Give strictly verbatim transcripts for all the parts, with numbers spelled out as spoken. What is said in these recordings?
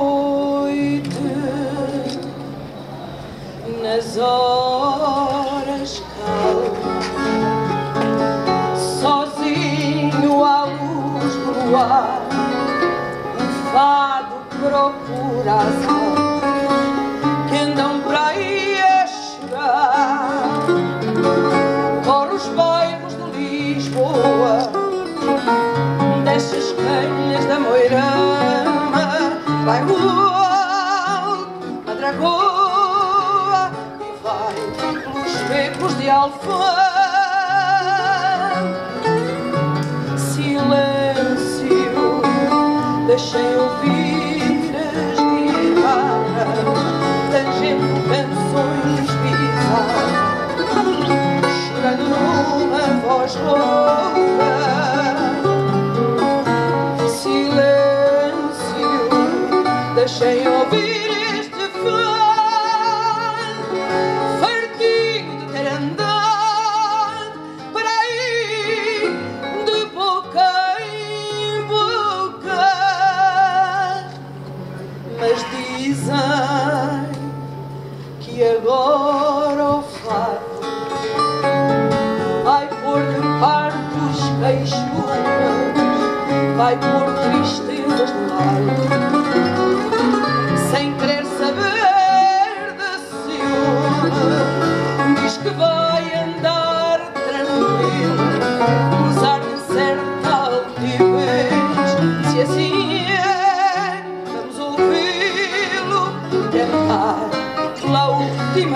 noite, nas horas calmas, sozinho à luz do luar, um fado procura as almas que andam por aí a chorar. Corre os bairros de Lisboa, desce as canhas da Moirama, vai Rual, Madragoa e vai pelos becos de Alfã. Silêncio, deixem ouvir as guitarras, tangendo canções bizarras, chorando numa voz rouca. Deixem ouvir este fã, fartinho de ter andado para aí, de boca em boca. Mas dizem que agora o fado vai pôr de parte os queixumes, vai pôr tristezas de lado, sem querer saber de ciúme. Diz que vai andar tranquilo, gozar de certa altivez. Se assim é, vamos ouvi-lo cantar pela última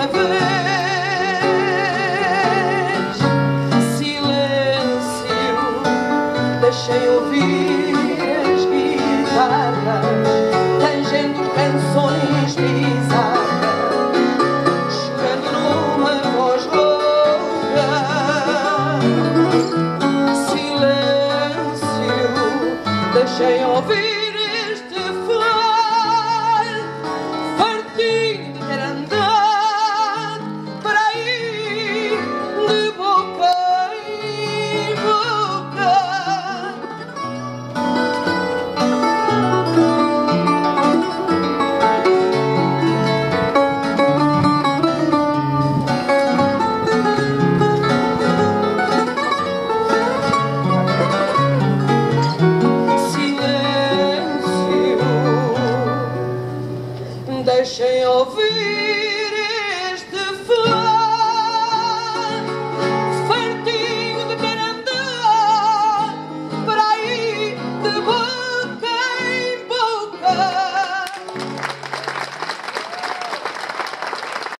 vez. Silêncio, deixem ouvir as guitarras, tangendo canções bizarras, chorando numa voz rouca. Silêncio, deixem ouvir este fã, fartinho de ter andado para aí, de boca em boca. Deixem ouvir